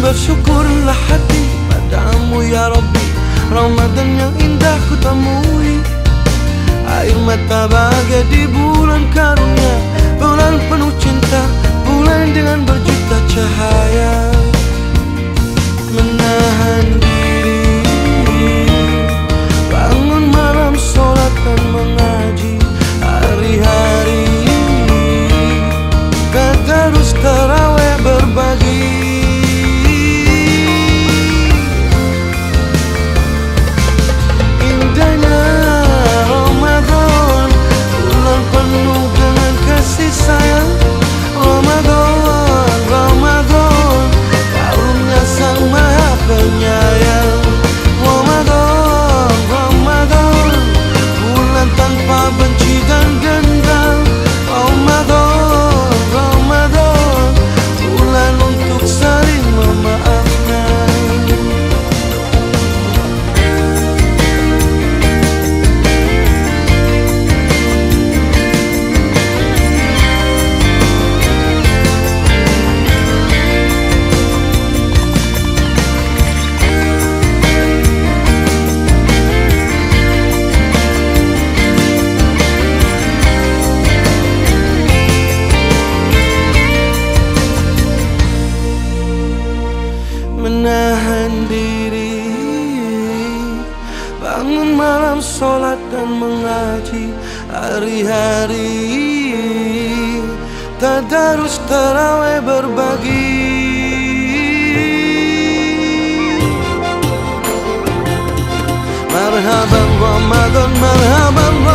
Bersyukurlah hati padamu ya Rabbi, Ramadan yang indah ku temui. Air mata bahagia di bulan karunia, bulan penuh cinta, bulan dengan berjuta cahaya. Menahan diri, bangun malam sholat dan mengaji. Hari-hari terus tarawih berbagi. Indahnya Ramadan, bulan penuh dengan kasih sayang. Ramadan, Ramadan, karunia Sang Maha Penyayang. Ramadan, Ramadan, bulan tanpa benci dan dendam. Ramadan, Ramadan, bulan untuk saling memaafkan. Menahan diri, bangun malam sholat dan mengaji. Hari-hari tadarus tarawih berbagi. Marhaban Ramadan, marhaban